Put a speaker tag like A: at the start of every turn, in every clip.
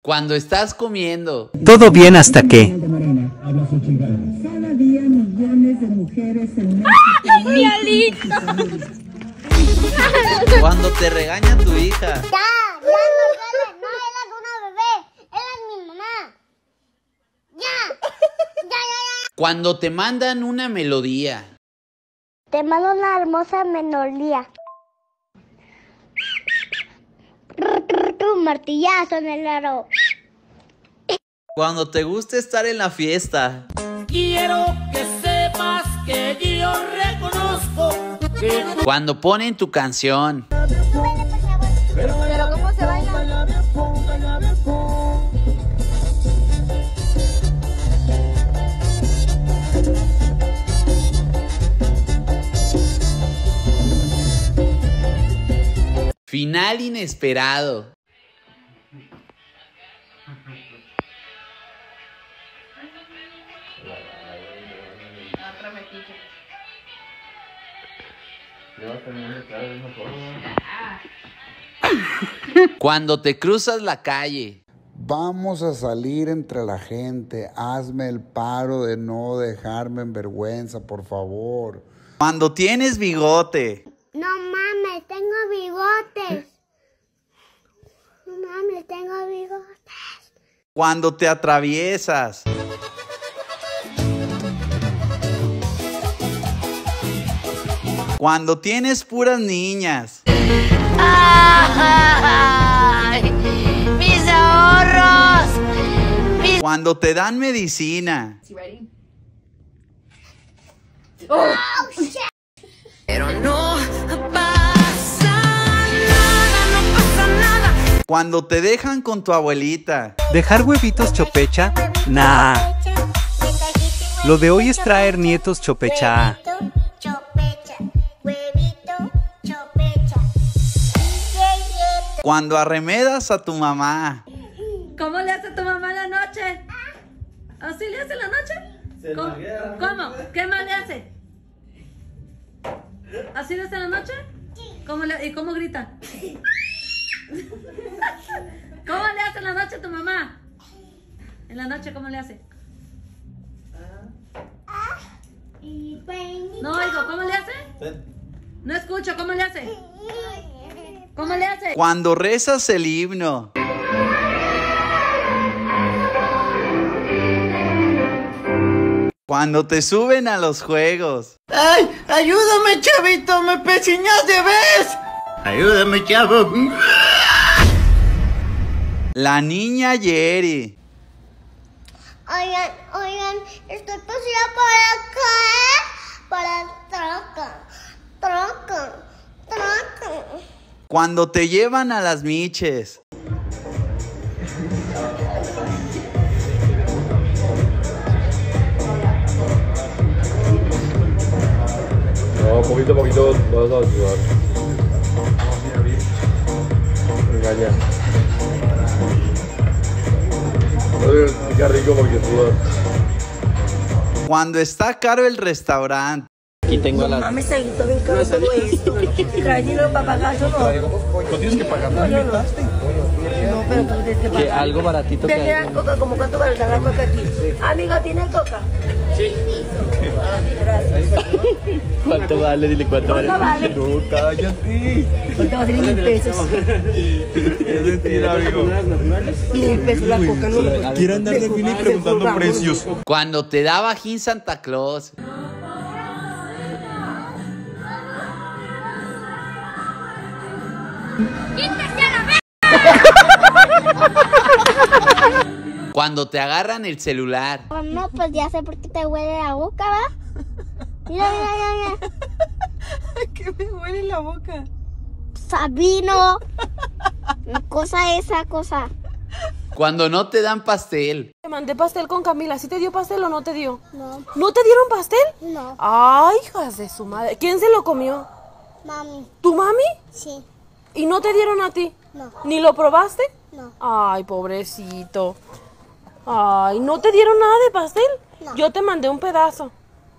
A: Cuando estás comiendo.
B: Todo bien hasta que...
C: Cada día millones de mujeres en México.
D: ¡Ay, Violito!
A: Cuando te regaña tu hija.
D: Ya no duele, no eres una bebé, eres mi mamá. Ya.
A: Cuando te mandan una melodía.
D: Te mando una hermosa melodía. Un martillazo en el aro.
A: Cuando te gusta estar en la fiesta.
E: Quiero que sepas que yo reconozco que...
A: Cuando ponen tu canción.
D: Pero ¿cómo se baila?
A: Final inesperado. Cuando te cruzas la calle.
F: Vamos a salir entre la gente. Hazme el paro de no dejarme en vergüenza, por favor.
A: Cuando tienes bigote.
D: No mames, tengo bigotes. No mames, tengo bigotes.
A: Cuando te atraviesas. Cuando tienes puras niñas.
D: ¡Ay! ¡Mis ahorros!
A: Cuando te dan medicina.
E: Pero no pasa nada.
A: Cuando te dejan con tu abuelita.
B: ¿Dejar huevitos chopecha? Nah. Lo de hoy es traer nietos chopecha.
A: Cuando arremedas a tu mamá.
G: ¿Cómo le hace tu mamá en la noche? ¿Así le hace en la noche? ¿Cómo? ¿Qué más le hace? ¿Así le hace en la noche? ¿Y cómo grita? ¿Cómo le hace en la noche tu mamá? En la noche, ¿cómo le hace? No oigo, ¿cómo le hace? No escucho, ¿cómo le hace? ¿Cómo le hace?
A: Cuando rezas el himno. Cuando te suben a los juegos.
E: ¡Ay! ¡Ayúdame, chavito! ¡Me pechiñas de vez! ¡Ayúdame, chavo!
A: La niña Yeri.
D: Oigan, estoy pasando por acá, troca.
A: Cuando te llevan a las miches.
H: No, poquito a poquito vas a ayudar. Engaña. Qué rico porque sudas.
A: Cuando está caro el restaurante.
E: Aquí tengo las...
I: Mami, se gritó bien caro todo esto. Trae dinero para pagar, yo no.
H: ¿No tienes que pagar?
I: No, yo no. No, pero tú tienes que pagar.
E: Algo baratito que
I: Tiene
E: hay.
I: la coca, como cuánto vale la coca aquí. Amiga, ¿tiene coca? Sí. Gracias.
E: ¿Cuánto vale? Dile cuánto vale.
I: ¿Cuánto vale?
H: No, cállate.
I: ¿Cuánto vale? 1,000 pesos.
H: Es mentira, amigo.
I: 1,000 pesos la coca, ¿no?
H: Quiere andar de fila y preguntando precios.
A: Cuando te da bajín Santa Claus. Cuando te agarran el celular.
D: No, pues ya sé por qué te huele la boca, ¿va? Mira.
I: ¿Qué me huele la boca?
D: Sabino. Esa cosa.
A: Cuando no te dan pastel.
G: Te mandé pastel con Camila. ¿Sí te dio pastel o no te dio?
D: No.
G: ¿No te dieron pastel?
D: No.
G: Ay, hijas de su madre. ¿Quién se lo comió?
D: Mami.
G: ¿Tu mami?
D: Sí.
G: ¿Y no te dieron a ti?
D: No.
G: ¿Ni lo probaste?
D: No.
G: Ay, pobrecito. Ay, ¿no te dieron nada de pastel?
D: No.
G: Yo te mandé un pedazo.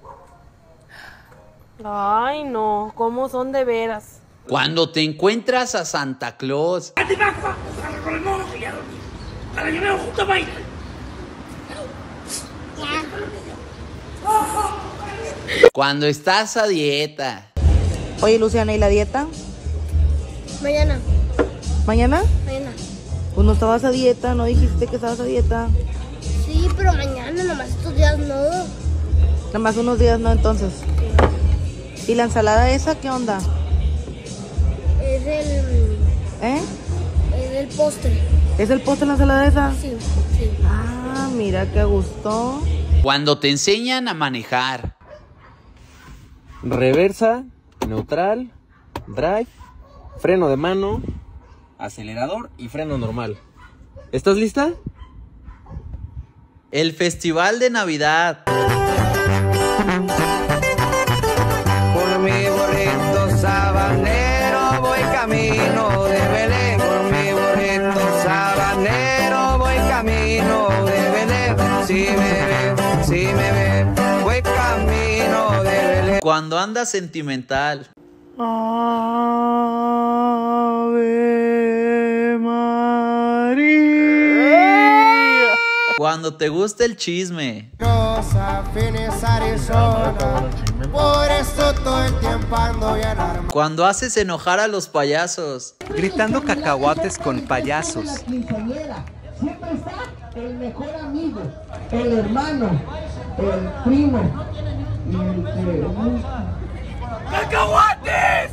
G: Ay, no, ¿cómo son de veras?
A: Cuando te encuentras a Santa Claus. Cuando estás a dieta.
I: Oye, Luciana, ¿y la dieta?
D: Mañana.
I: ¿Mañana?
D: Mañana.
I: Pues no estabas a dieta, no dijiste que estabas a dieta.
D: Sí, pero mañana, nomás estos días no.
I: Nada más unos días no, entonces. ¿Y la ensalada esa qué onda?
D: Es el...
I: ¿Eh?
D: Es el postre.
I: ¿Es el postre la ensalada esa?
D: Sí, sí.
I: Ah, mira qué gusto.
A: Cuando te enseñan a manejar.
J: Reversa, neutral, drive, freno de mano, acelerador y freno normal. ¿Estás lista?
A: El festival de Navidad.
E: Por mi burrito sabanero voy camino de Belén. Por mi burrito sabanero voy camino de Belén. Si me ve, voy camino de Belén.
A: Cuando andas sentimental.
E: Ave María.
A: Cuando te gusta el chisme.
E: Rosa, Phoenix, Arizona. Por eso todo el tiempo ando bien armado.
A: Cuando haces enojar a los payasos.
B: Gritando cacahuates con payasos.
C: La quinceañera. Siempre está el mejor amigo, el hermano, el primo y el que...
E: ¡Cacahuates!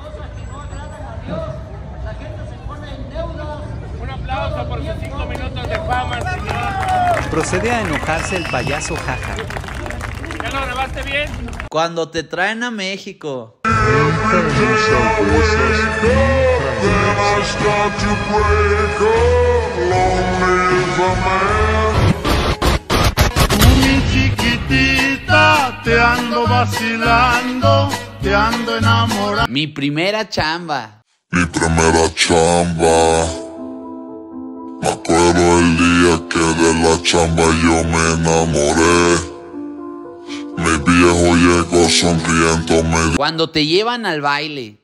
H: Un aplauso por sus 5 minutos de fama, señor.
B: Procede a enojarse el payaso jaja.
H: ¿Ya lo grabaste bien?
A: Cuando te traen a México.
E: Mi chiquitita, te ando vacilando, te ando enamorando.
A: Mi primera chamba.
K: Mi primera chamba. Me acuerdo el día que de la chamba yo me enamoré. Mi viejo llegó sonriéndome.
A: Cuando te llevan al baile.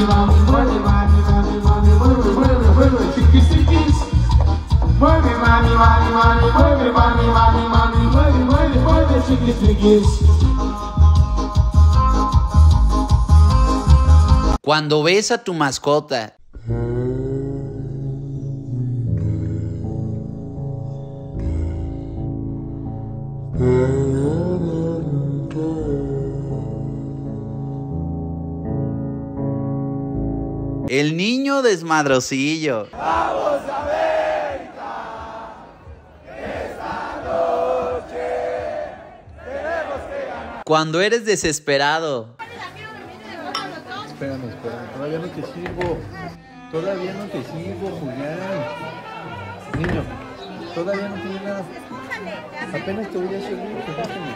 A: Cuando ves a tu mascota. El niño desmadrocillo.
E: ¡Vamos América! Esta noche tenemos que ganar.
A: Cuando eres desesperado.
L: Espérame, todavía no te sirvo. Todavía no te sirvo, Julián. Niño, todavía no tiene nada. Apenas te voy a servir, déjame.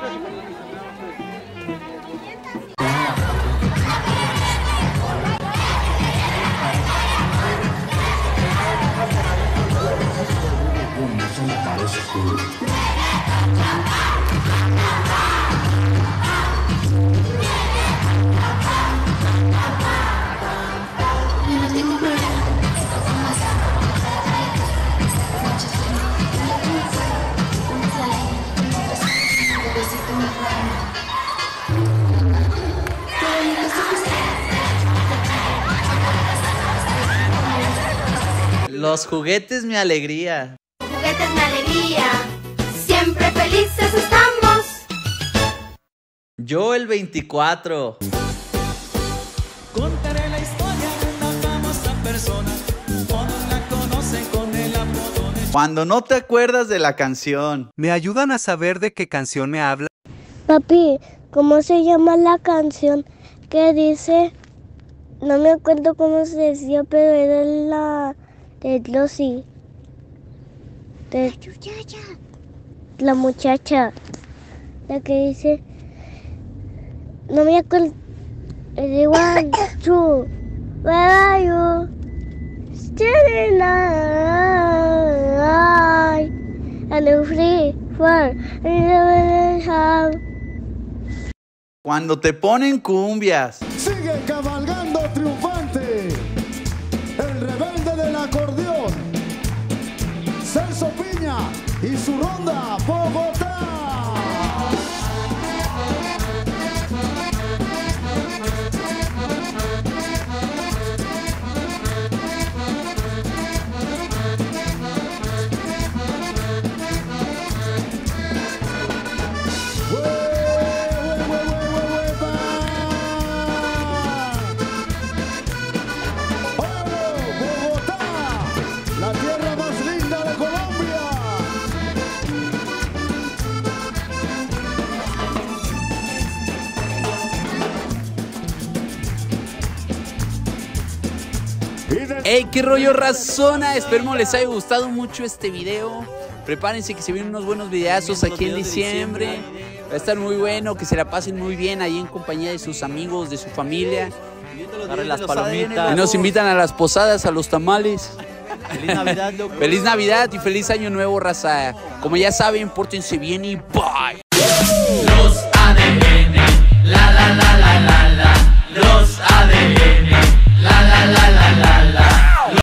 A: Los juguetes mi alegría.
M: Juguetes mi alegría. Siempre felices estamos.
A: Yo el 24.
E: Contaré la historia de una famosa persona. Todos la conocen con el apodo de...
A: Cuando no te acuerdas de la canción.
B: ¿Me ayudan a saber de qué canción me habla?
D: Papi, ¿cómo se llama la canción que dice? No me acuerdo cómo se decía, pero era la de Glossy. La muchacha. La que dice. No me acuerdo. Es igual. Two. Where are you? Standing alive. And I'm free for
A: Cuando te ponen cumbias.
N: Sigue cabalgando triunfante. El rebelde del acordeón. y su ronda Bogotá. La tierra más linda de Colombia.
A: ¡Ey, qué rollo, razona! Esperemos les haya gustado mucho este video. Prepárense que se vienen unos buenos videazos aquí en diciembre. Va a estar muy bueno, que se la pasen muy bien ahí en compañía de sus amigos, de su familia.
O: Agarren las palomitas.
A: Y nos invitan a las posadas, a los tamales.
O: Feliz Navidad, loco.
A: Feliz Navidad y feliz Año Nuevo, raza. Como ya saben, pórtense bien y bye.